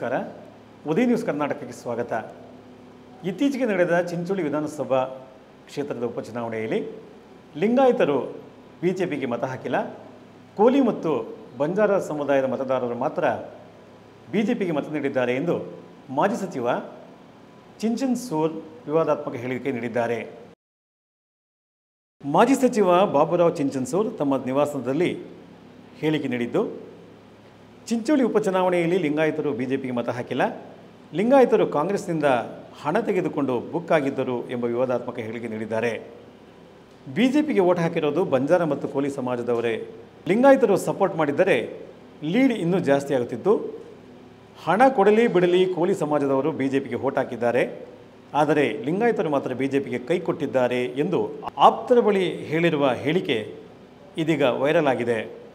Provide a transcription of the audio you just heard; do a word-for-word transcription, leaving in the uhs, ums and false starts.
ನಮಸ್ಕಾರ. ಉದಯ ನ್ಯೂಸ್ ಕರ್ನಾಟಕಕ್ಕೆ ಸ್ವಾಗತ. ಇತ್ತೀಚೆಗೆ ನಡೆದ ಚಿಂಚೋಳಿ ವಿಧಾನಸಭಾ ಕ್ಷೇತ್ರದ ಉಪಚುನಾವಣೆಯಲ್ಲಿ ಲಿಂಗಾಯತರು ಬಿಜೆಪಿಗೆ ಮತ ಹಾಕಿಲ್ಲ. ಕೋಲಿ ಮತ್ತು ಬಂಜಾರ ಸಮುದಾಯದ ಮತದಾರರು ಮಾತ್ರ ಬಿಜೆಪಿಗೆ ಮತ ನೀಡಿದ್ದಾರೆ ಎಂದು ಮಾಜಿ ಸಚಿವ ಚಿಂಚನ್ ಸೂರ್ ವಿವಾದಾತ್ಮಕ ಹೇಳಿಕೆ ನೀಡಿದ್ದಾರೆ. ಮಾಜಿ ಸಚಿವ ಬಾಬುರಾವ್ ಚಿಂಚನ್ಸೂರ್ ತಮ್ಮ ನಿವಾಸದಲ್ಲಿ ಹೇಳಿಕೆ ನೀಡಿದ್ದು, ಚಿಂಚೋಳಿ ಉಪಚುನಾವಣೆಯಲ್ಲಿ ಲಿಂಗಾಯತರು ಬಿಜೆಪಿಗೆ ಮತ ಹಾಕಿಲ್ಲ, ಲಿಂಗಾಯತರು ಕಾಂಗ್ರೆಸ್ನಿಂದ ಹಣ ತೆಗೆದುಕೊಂಡು ಬುಕ್ ಆಗಿದ್ದರು ಎಂಬ ವಿವಾದಾತ್ಮಕ ಹೇಳಿಕೆ ನೀಡಿದ್ದಾರೆ. ಬಿಜೆಪಿಗೆ ವೋಟ್ ಹಾಕಿರೋದು ಬಂಜಾರ ಮತ್ತು ಕೋಲಿ ಸಮಾಜದವರೇ. ಲಿಂಗಾಯತರು ಸಪೋರ್ಟ್ ಮಾಡಿದ್ದರೆ ಲೀಡ್ ಇನ್ನೂ ಜಾಸ್ತಿ ಆಗುತ್ತಿತ್ತು. ಹಣ ಕೊಡಲಿ ಬಿಡಲಿ ಕೋಲಿ ಸಮಾಜದವರು ಬಿಜೆಪಿಗೆ ವೋಟ್ ಹಾಕಿದ್ದಾರೆ, ಆದರೆ ಲಿಂಗಾಯತರು ಮಾತ್ರ ಬಿಜೆಪಿಗೆ ಕೈ ಕೊಟ್ಟಿದ್ದಾರೆ ಎಂದು ಆಪ್ತರ ಬಳಿ ಹೇಳಿರುವ ಹೇಳಿಕೆ ಇದೀಗ ವೈರಲ್ ಆಗಿದೆ.